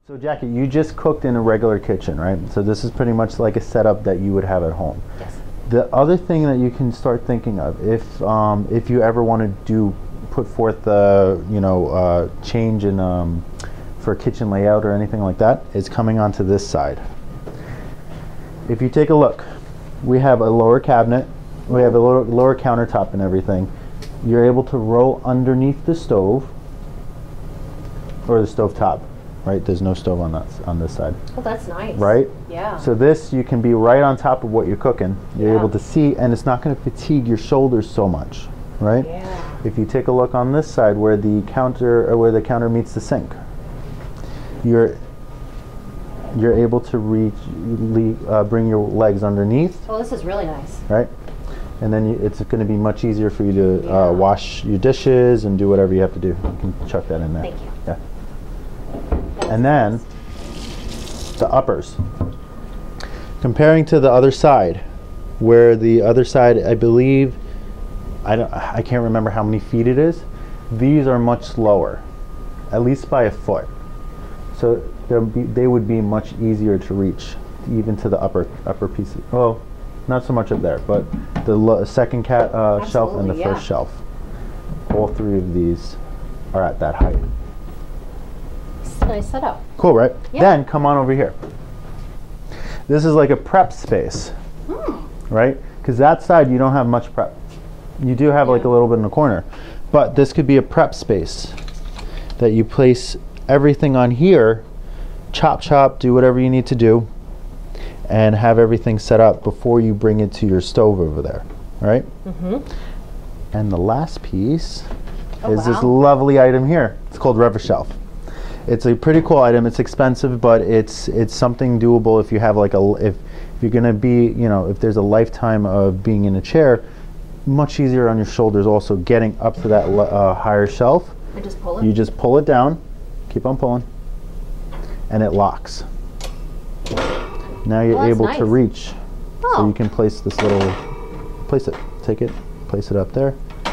So Jackie, you just cooked in a regular kitchen, right? So this is pretty much like a setup that you would have at home. Yes. The other thing that you can start thinking of, if you ever want to put forth the change in for kitchen layout or anything like that, is coming onto this side. If you take a look, we have a lower cabinet, we have a lower countertop and everything. You're able to roll underneath the stove or the stove top. Right, there's no stove on this side. Oh, that's nice. Right? Yeah. So this, you can be right on top of what you're cooking. You're able to see, and it's not going to fatigue your shoulders so much, right? Yeah. If you take a look on this side where the counter meets the sink, you're able to bring your legs underneath. Oh, this is really nice. Right? And then it's going to be much easier for you to wash your dishes and do whatever you have to do. You can chuck that in there. Thank you. Yeah. And then the uppers. Comparing to the other side, where the other side, I believe, I can't remember how many feet it is. These are much lower, at least by a foot. So they would be much easier to reach, even to the upper pieces. Well, not so much up there, but the second shelf and the first shelf. All three of these are at that height. Nice setup. Cool, right? Yeah. Then come on over here. This is like a prep space, right? Because that side you don't have much prep. You do have like a little bit in the corner, but this could be a prep space that you place everything on here, chop, do whatever you need to do, and have everything set up before you bring it to your stove over there, right? And the last piece is this lovely item here. It's called Rever Shelf. It's a pretty cool item. It's expensive, but it's something doable if you have like if you're gonna be, if there's a lifetime of being in a chair, much easier on your shoulders. Also, getting up to that higher shelf. I just pull it. You just pull it down, keep on pulling, and it locks. Now you're able to reach, so you can place this take it, place it up there.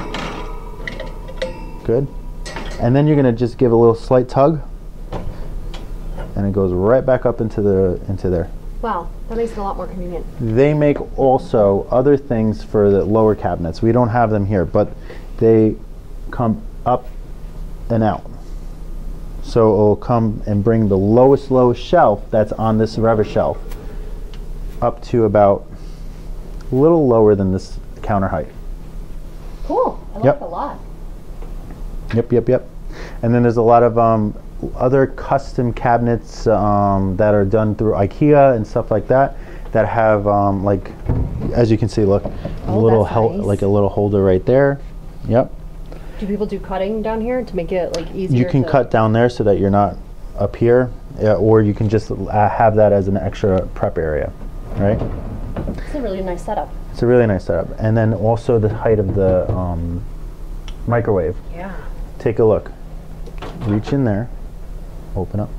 Good. And then you're gonna just give a little slight tug, and it goes right back up into there. Wow, that makes it a lot more convenient. They make also other things for the lower cabinets. We don't have them here, but they come up and out. So it'll come and bring the lowest shelf that's on this Rever Shelf up to about a little lower than this counter height. Cool, I like it a lot. Yep. And then there's a lot of other custom cabinets that are done through IKEA and stuff like that have like, as you can see, look, a little like a little holder right there. Yep. Do people do cutting down here to make it like easier? You can cut down there so that you're not up here, or you can just have that as an extra prep area, right? It's a really nice setup. It's a really nice setup. And then also the height of the microwave. Yeah. Take a look. Reach in there, open up,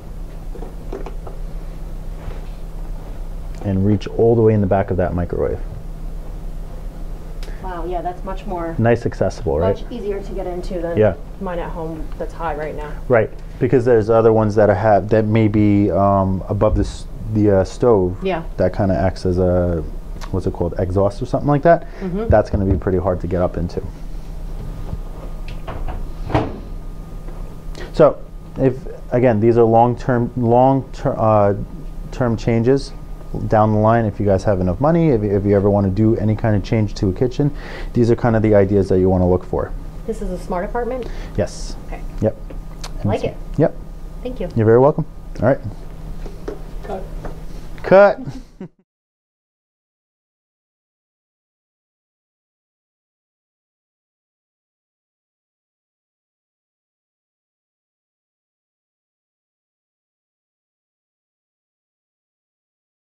and reach all the way in the back of that microwave. Wow, yeah, that's much more nice, accessible, right? Much easier to get into than mine at home that's high right now. Right, because there's other ones that may be above the stove. Yeah. That kind of acts as a, what's it called, exhaust or something like that. That's going to be pretty hard to get up into. So, again, these are long-term changes down the line. If you guys have enough money, if you ever want to do any kind of change to a kitchen, these are kind of the ideas that you want to look for. This is a smart apartment? Yes. Okay. Yep. I like it. Yep. Thank you. You're very welcome. All right. Cut.